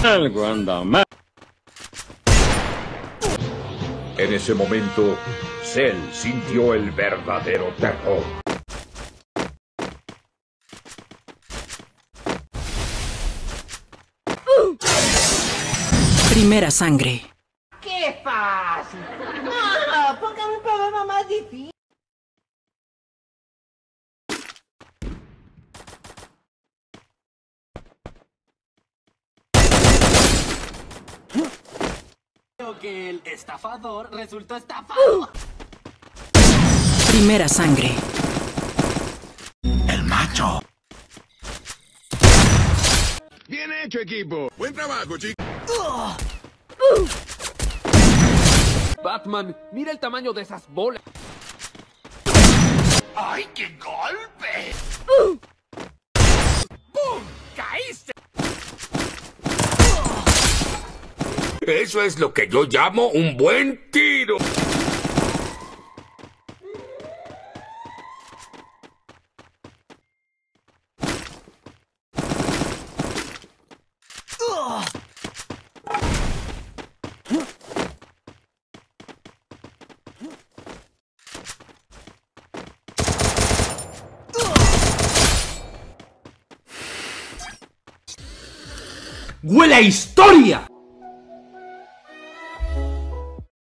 Algo anda mal. En ese momento, Cell sintió el verdadero terror. Primera sangre. ¡Qué fácil! ¡Ah! ¡Pongan un problema más difícil! Creo que el estafador resultó estafado. Primera sangre. El macho. Bien hecho, equipo. Buen trabajo, chicos. Batman, mira el tamaño de esas bolas. ¡Ay, qué golpe! ¡Pum! ¡Caíste! Eso es lo que yo llamo un buen tiro. ¡Huele a historia!